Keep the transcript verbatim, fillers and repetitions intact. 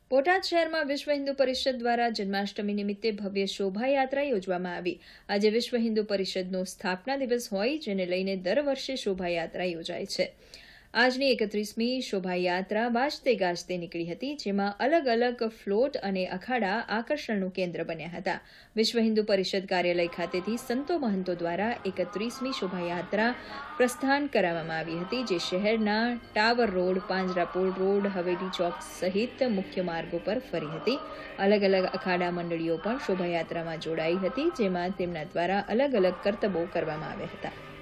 બોટાદ શહેરમાં વિશ્વ હિન્દુ પરિષદ દ્વારા જન્માષ્ટમી નિમિત્તે ભવ્ય શોભાયાત્રા યોજવામાં આવી। આજે વિશ્વ હિન્દુ પરિષદનો સ્થાપના દિવસ હોય, જેને લઈને દર વર્ષે શોભાયાત્રા યોજાય છે। આજની એકત્રીસમી શોભાયાત્રા વાજતે ગાજતે નીકળી હતી, જેમાં અલગ અલગ ફ્લોટ અને અખાડા આકર્ષણનું કેન્દ્ર બન્યા હતા। વિશ્વ હિન્દુ પરિષદ કાર્યાલય ખાતેથી સંતો મહંતો દ્વારા એકત્રીસમી શોભાયાત્રા પ્રસ્થાન કરાવવામાં આવી હતી, જે શહેરના ટાવર રોડ, પાંજરાપોળ રોડ, હવેલી ચોક સહિત મુખ્ય માર્ગો પર ફરી હતી। અલગ અલગ અખાડા મંડળીઓ પણ શોભાયાત્રામાં જોડાઈ હતી, જેમાં તેમના દ્વારા અલગ અલગ કરતબો કરવામાં આવ્યા હતા।